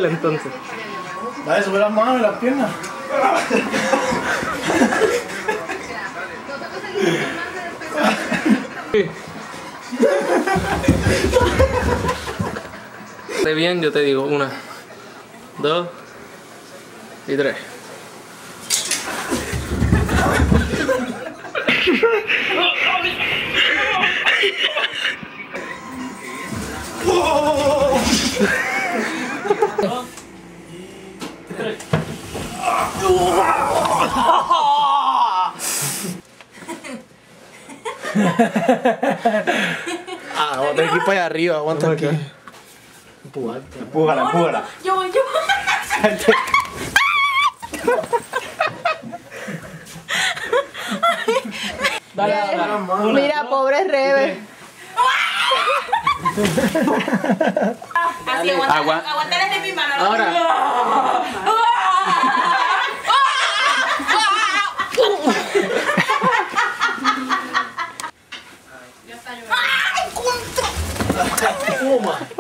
Dale entonces. Dale, sube las manos y las piernas. Esté bien, yo te digo 1, 2 y 3. Vamos a tener que ir para allá arriba, aguanta aquí. Empújala, empújala. Yo voy. Dale. Mira, pobre Rebe. Así, aguanta desde mi mano. Ahora. ¡Ay, contra! Toma.